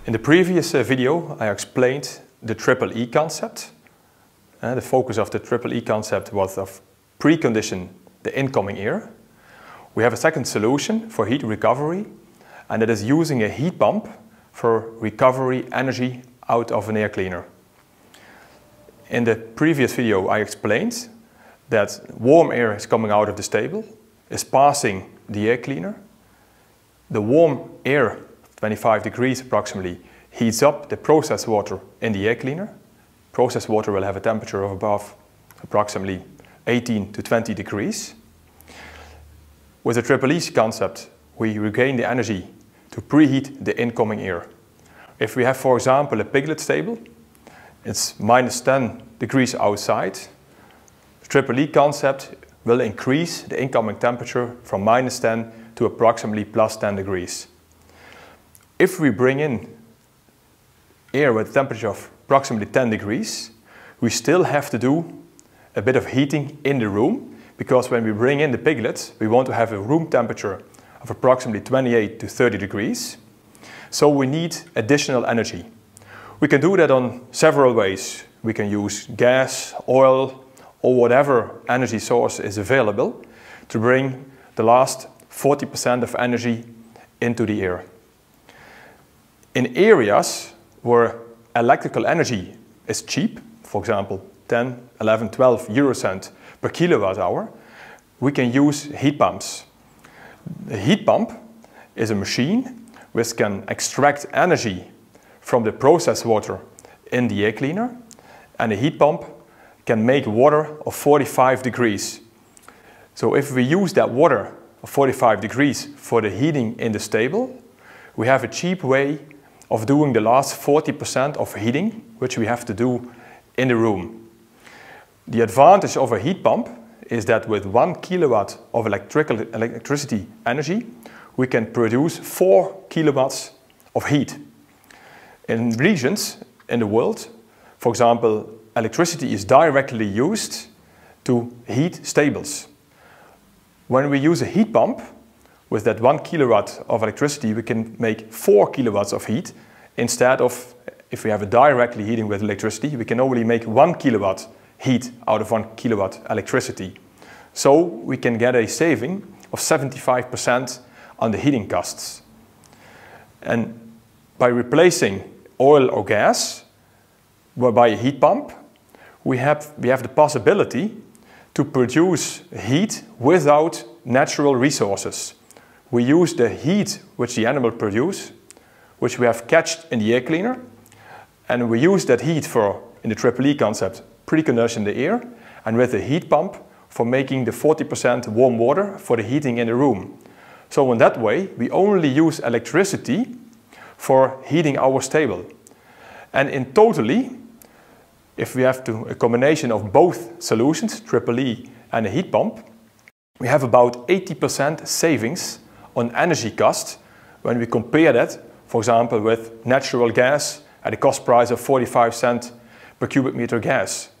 In the previous video I explained the triple E concept. The focus of the triple E concept was of precondition the incoming air. We have a second solution for heat recovery, and that is using a heat pump for recovery energy out of an air cleaner. In the previous video I explained that warm air is coming out of the stable, is passing the air cleaner. The warm air, 25 degrees approximately, heats up the process water in the air cleaner. Process water will have a temperature of above approximately 18 to 20 degrees. With the triple E concept, we regain the energy to preheat the incoming air. If we have, for example, a piglet stable, it's minus 10 degrees outside. The triple E concept will increase the incoming temperature from minus 10 to approximately plus 10 degrees. If we bring in air with a temperature of approximately 10 degrees, we still have to do a bit of heating in the room, because when we bring in the piglets, we want to have a room temperature of approximately 28 to 30 degrees. So we need additional energy. We can do that on several ways. We can use gas, oil, or whatever energy source is available to bring the last 40% of energy into the air. In areas where electrical energy is cheap, for example 10, 11, 12 euro cent per kilowatt hour, we can use heat pumps. The heat pump is a machine which can extract energy from the process water in the air cleaner, and a heat pump can make water of 45 degrees. So if we use that water of 45 degrees for the heating in the stable, we have a cheap way of doing the last 40% of heating, which we have to do in the room. The advantage of a heat pump is that with 1 kilowatt of electricity energy, we can produce 4 kilowatts of heat. In regions in the world, for example, electricity is directly used to heat stables. When we use a heat pump, with that 1 kilowatt of electricity, we can make 4 kilowatts of heat, instead of, if we have a directly heating with electricity, we can only make 1 kilowatt heat out of 1 kilowatt electricity. So we can get a saving of 75% on the heating costs. And by replacing oil or gas by a heat pump, we have the possibility to produce heat without natural resources. We use the heat which the animal produce, which we have catched in the air cleaner, and we use that heat for, in the triple E concept, precondition the air, and with the heat pump for making the 40% warm water for the heating in the room. So in that way, we only use electricity for heating our stable. And in totally, if we have a combination of both solutions, triple E and a heat pump, we have about 80% savings on energy cost when we compare that, for example, with natural gas at a cost price of 45 cents per cubic meter gas.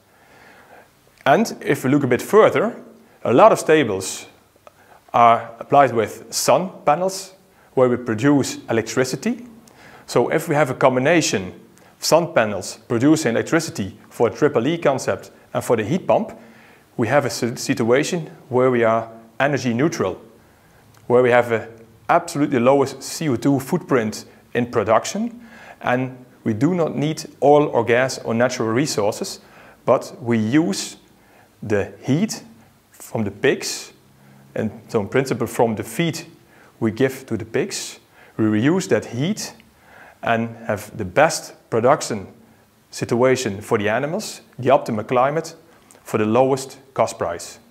And if we look a bit further, a lot of stables are applied with sun panels where we produce electricity. So if we have a combination of sun panels producing electricity for the triple E concept and for the heat pump, we have a situation where we are energy neutral, where we have an absolutely lowest CO2 footprint in production, and we do not need oil or gas or natural resources, but we use the heat from the pigs, and so in principle from the feed we give to the pigs. We reuse that heat and have the best production situation for the animals, the optimal climate, for the lowest cost price.